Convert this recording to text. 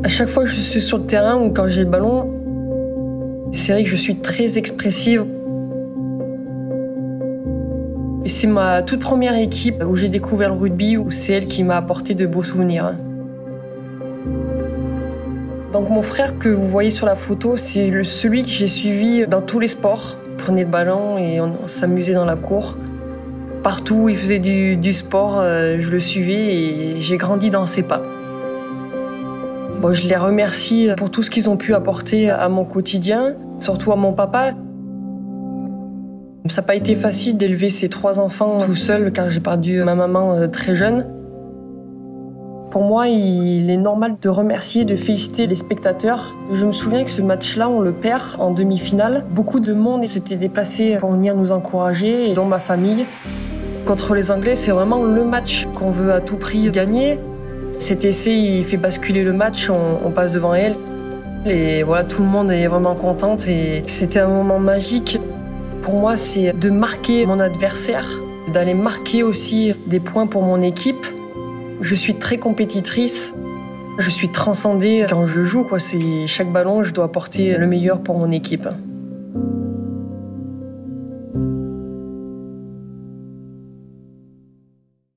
À chaque fois que je suis sur le terrain ou quand j'ai le ballon, c'est vrai que je suis très expressive. Et c'est ma toute première équipe où j'ai découvert le rugby, où c'est elle qui m'a apporté de beaux souvenirs. Donc mon frère que vous voyez sur la photo, c'est celui que j'ai suivi dans tous les sports. On prenait le ballon et on s'amusait dans la cour. Partout où il faisait du sport, je le suivais et j'ai grandi dans ses pas. Bon, je les remercie pour tout ce qu'ils ont pu apporter à mon quotidien, surtout à mon papa. Ça n'a pas été facile d'élever ces 3 enfants tout seul car j'ai perdu ma maman très jeune. Pour moi, il est normal de remercier, de féliciter les spectateurs. Je me souviens que ce match-là, on le perd en demi-finale. Beaucoup de monde s'était déplacé pour venir nous encourager, dont ma famille. Contre les Anglais, c'est vraiment le match qu'on veut à tout prix gagner. Cet essai, il fait basculer le match, on passe devant elle. Et voilà, tout le monde est vraiment content et c'était un moment magique. Pour moi, c'est de marquer mon adversaire, d'aller marquer aussi des points pour mon équipe. Je suis très compétitrice, je suis transcendée quand je joue. Chaque ballon, je dois apporter le meilleur pour mon équipe.